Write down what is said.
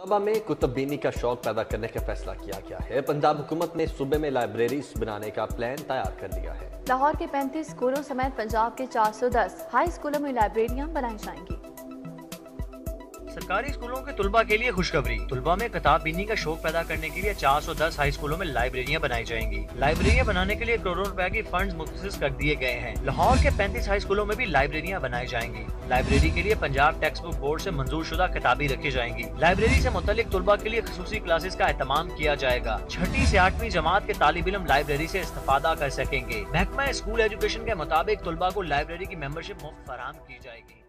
तलबा में कुतुबबीनी का शौक पैदा करने का फैसला किया गया है। पंजाब हुकूमत ने सूबे में लाइब्रेरीज बनाने का प्लान तैयार कर लिया है। लाहौर के 35 स्कूलों समेत पंजाब के 410 हाई स्कूलों में लाइब्रेरियां बनाई जाएंगी। सरकारी स्कूलों के तुलबा के लिए खुशखबरी। तुलबा में किताब बीनी का शौक पैदा करने के लिए 410 हाई स्कूलों में लाइब्रेरियां बनाई जाएंगी। लाइब्रेरियां बनाने के लिए करोड़ों रुपए की फंड्स मुख्तस कर दिए गए हैं। लाहौर के 35 हाई स्कूलों में भी लाइब्रेरियां बनाई जाएंगी। लाइब्रेरी के लिए पंजाब टेक्स्ट बुक बोर्ड से मंजूर शुदा किताबी रखी जाएंगी। लाइब्रेरी से मुतल्लिक तुलबा के लिए खसूसी क्लासेस का एहतमाम किया जाएगा। 6ठी से 8वीं जमात के तालिब इल्म लाइब्रेरी से इस्तेफादा कर सकेंगे। महकमा स्कूल एजुकेशन के मुताबिक तुलबा को लाइब्रेरी की मेंबरशिप मुफ्त फराहम की जाएगी।